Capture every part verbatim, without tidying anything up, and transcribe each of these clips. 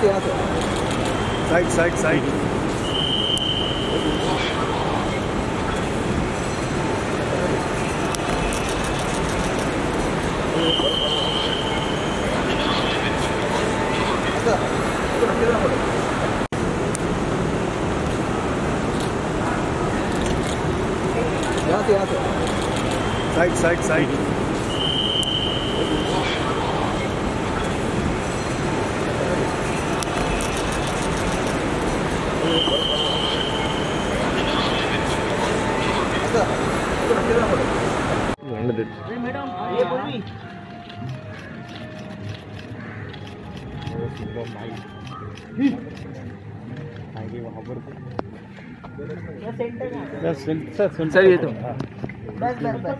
से यहाँ से साइड साइड साइड यहाँ से यहाँ से साइड साइड साइड मैडम ये बोली सर ये तो बस बस बस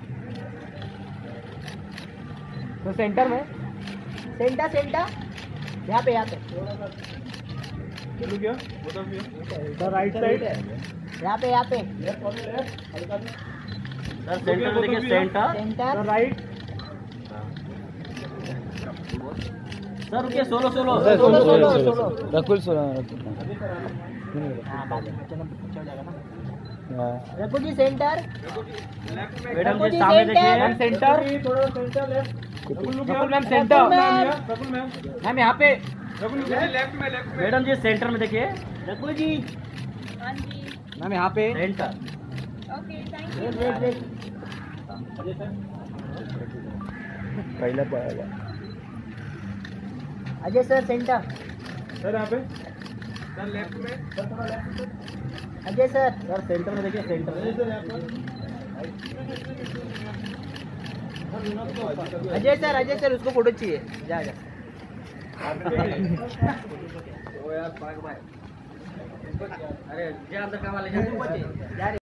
तो सेंटर में सेंटर सेंटर यहाँ पे यहाँ पे राइट साइड यहाँ पे यहाँ पे सर सेंटर में देखिए सेंटर सेंटर राइट सर रुकिए solo solo solo solo solo Rakul solo हाँ बाद में चलो पीछे हो जाएगा ना रघु जी सेंटर मैडम जी सामने देखिए मैम सेंटर थोड़ा centre left Rakul ma'am centre Rakul ma'am ma'am यहाँ पे रकुल लेफ्ट में लेफ्ट मैडम जी सेंटर में देखिए रघु जी हाँ जी मैम यहाँ पे centre okay thank you wait wait wait पहला पाएगा अजय सर सेंटर सर यहाँ पे सर लेफ्ट में सर थोड़ा लेफ्ट में अजय सर सर सेंटर में देखिए centre Ajay sir Ajay sir उसको फोटो चाहिए जा जा अरे जे अंदर काम वाले